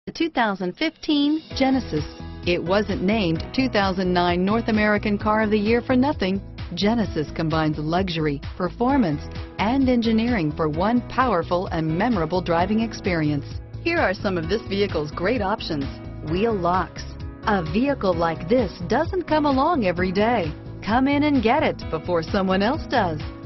The 2015 Genesis. It wasn't named 2009 North American Car of the Year for nothing. Genesis combines luxury, performance, and engineering for one powerful and memorable driving experience. Here are some of this vehicle's great options: wheel locks. A vehicle like this doesn't come along every day. Come in and get it before someone else does.